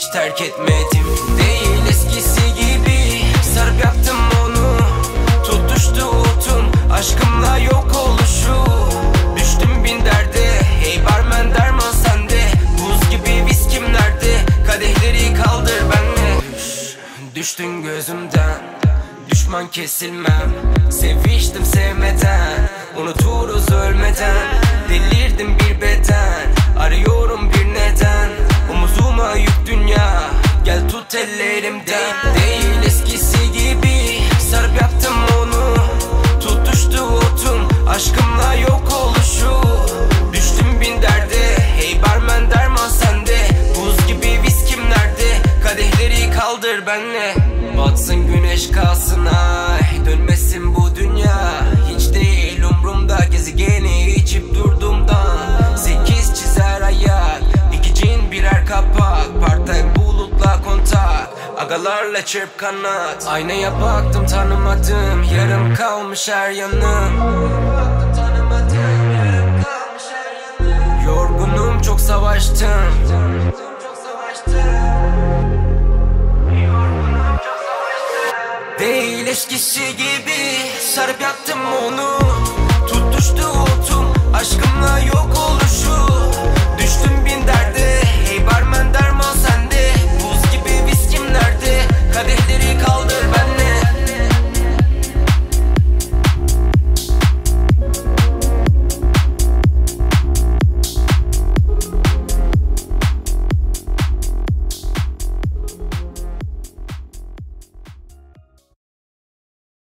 hiç terk etmedim. Değil eskisi gibi sarıp yaktım onu. Tutuştu utun aşkımla yok oluşu. Düştüm bin derde, hey barmen derman sende. Buz gibi viskim nerede, kadehleri kaldır benle. Düştün gözümden, düşman kesilmem. Seviştim sevmeden, unuturuz ölmeden. Delirdim bir beden, arıyorum bir neden. Omuzuma yük dünya, gel tut ellerimden. Değil eskisi gibi sarıp yaktım onu. Tutuştu otun aşkımla yok oluşu. Düştüm bin derde, hey barmen derman sende. Buz gibi viskim nerede, kadehleri kaldır benle. Batsın güneş kalsın ay, dönmesin bu dünya. Hiç değil umrumda gezegeni içip durduğumdan. 8 çizer ayak, 2 cin birer kapak. Part-time bulutla kontak, agalarla çırp kanat. Aynaya baktım tanımadım, yarım kalmış her yanım. Yorgunum çok savaştım. Değil eskisi gibi sarıp yaktım onu. Tutuştu otum aşkımla yok oluşu.